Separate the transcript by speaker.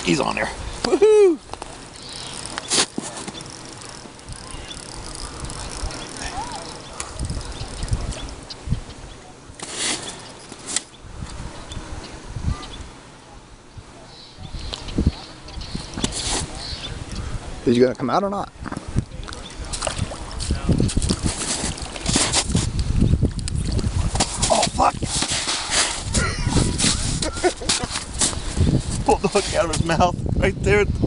Speaker 1: He's on there. Woohoo!
Speaker 2: Is you gonna come out or not?
Speaker 1: Oh fuck! Pulled the hook out of his mouth right there.